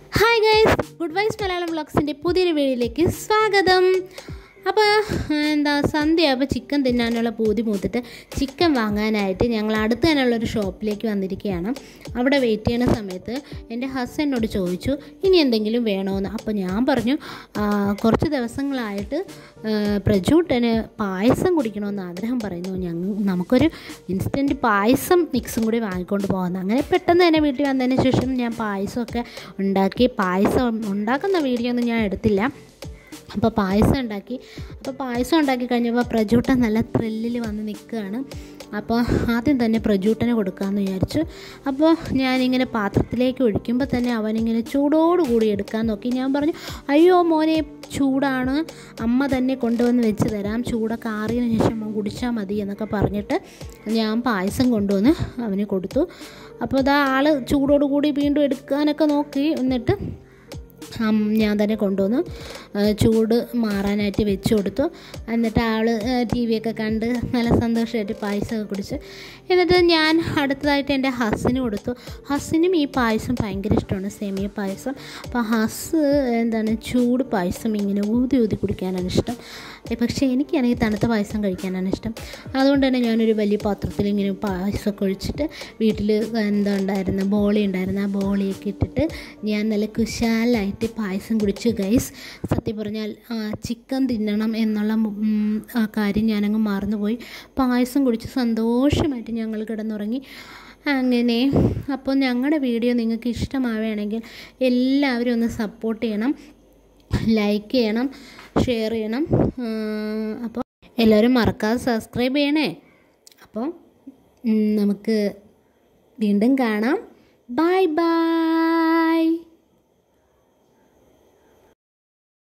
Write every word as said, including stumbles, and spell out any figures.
Hi guys, good wise Malayalam വ്ളോഗ്സിൻ്റെ പുതിയൊരു വീഡിയോയിലേക്ക് സ്വാഗതം. അപ്പോൾ എന്താ സന്ധ്യ അപ്പോൾ ചിക്കൻ തിന്നാനുള്ള പൂതി മൂത്തിട്ട് ചിക്കൻ വാങ്ങാനായിട്ട് ഞങ്ങൾ അടുത്ത് തന്നെയുള്ളൊരു ഷോപ്പിലേക്ക് വന്നിരിക്കുകയാണ്. അവിടെ വെയിറ്റ് ചെയ്യുന്ന സമയത്ത് എൻ്റെ ഹസ്ബൻഡിനോട് ചോദിച്ചു ഇനി എന്തെങ്കിലും വേണമെന്ന്. അപ്പോൾ ഞാൻ പറഞ്ഞു കുറച്ച് ദിവസങ്ങളായിട്ട് പ്രജൂട്ടന് പായസം കുടിക്കണമെന്ന് ആഗ്രഹം പറയുന്നു, ഞങ്ങൾ നമുക്കൊരു ഇൻസ്റ്റൻറ്റ് പായസം മിക്സും കൂടി വാങ്ങിക്കൊണ്ട് പോകുന്നത്. അങ്ങനെ പെട്ടെന്ന് തന്നെ വീട്ടിൽ വന്നതിന് ശേഷം ഞാൻ പായസമൊക്കെ ഉണ്ടാക്കി. പായസം ഉണ്ടാക്കുന്ന വീഡിയോ ഒന്നും ഞാൻ എടുത്തില്ല. അപ്പോൾ പായസം ഉണ്ടാക്കി അപ്പോൾ പായസം ഉണ്ടാക്കി കഴിഞ്ഞപ്പോൾ പ്രജൂട്ടൻ നല്ല ത്രില്ലിൽ വന്ന് നിൽക്കുകയാണ്. അപ്പോൾ ആദ്യം തന്നെ പ്രജൂട്ടനെ കൊടുക്കാമെന്ന് വിചാരിച്ചു. അപ്പോൾ ഞാനിങ്ങനെ പാത്രത്തിലേക്ക് ഒഴിക്കുമ്പോൾ തന്നെ അവനിങ്ങനെ ചൂടോടുകൂടി എടുക്കാൻ നോക്കി. ഞാൻ പറഞ്ഞു അയ്യോ മോനെ ചൂടാണ്, അമ്മ തന്നെ കൊണ്ടുവന്ന് വെച്ച് തരാം, ചൂടൊക്കെ ആറിയതിന് ശേഷം അവൻ കുടിച്ചാൽ മതി എന്നൊക്കെ പറഞ്ഞിട്ട് ഞാൻ പായസം കൊണ്ടുവന്ന് അവന് കൊടുത്തു. അപ്പോൾ അതാ ആൾ ചൂടോടുകൂടി വീണ്ടും എടുക്കാനൊക്കെ നോക്കി. എന്നിട്ട് ഞാൻ തന്നെ കൊണ്ടുവന്ന് ചൂട് മാറാനായിട്ട് വെച്ച് കൊടുത്തു. എന്നിട്ട് ആൾ ടി വിയൊക്കെ കണ്ട് നല്ല സന്തോഷമായിട്ട് പായസമൊക്കെ കുടിച്ച്. എന്നിട്ട് ഞാൻ അടുത്തതായിട്ട് എൻ്റെ ഹസ്സിന് കൊടുത്തു. ഹസ്സിനും ഈ പായസം ഭയങ്കര ഇഷ്ടമാണ്, സേമിയ പായസം. അപ്പോൾ ഹസ് എന്താണ് ചൂട് പായസം ഇങ്ങനെ ഊതി ഊതി കുടിക്കാനാണ് ഇഷ്ടം. പക്ഷേ എനിക്കാണെങ്കിൽ തണുത്ത പായസം കഴിക്കാനാണ് ഇഷ്ടം. അതുകൊണ്ട് തന്നെ ഞാനൊരു വലിയ പാത്രത്തിൽ ഇങ്ങനെ പായസമൊക്കെ ഒഴിച്ചിട്ട് വീട്ടിൽ എന്താ ഉണ്ടായിരുന്ന ബോളി ഉണ്ടായിരുന്നു, ആ ബോളിയൊക്കെ ഇട്ടിട്ട് ഞാൻ നല്ല കുശാലായിട്ട് പായസം കുടിച്ചു. ഗൈസ്, സത്യം പറഞ്ഞാൽ ചിക്കൻ തിന്നണം എന്നുള്ള കാര്യം ഞാനങ്ങ് മറന്നുപോയി. പായസം കുടിച്ച് സന്തോഷമായിട്ട് ഞങ്ങൾ കിടന്നുറങ്ങി. അങ്ങനെ അപ്പോൾ ഞങ്ങളുടെ വീഡിയോ നിങ്ങൾക്ക് ഇഷ്ടമാവുകയാണെങ്കിൽ എല്ലാവരും ഒന്ന് സപ്പോർട്ട് ചെയ്യണം, ലൈക്ക് ചെയ്യണം, ഷെയർ ചെയ്യണം. അപ്പോൾ എല്ലാവരും മറക്കാതെ സബ്സ്ക്രൈബ് ചെയ്യണേ. അപ്പോൾ നമുക്ക് വീണ്ടും കാണാം. Bye by.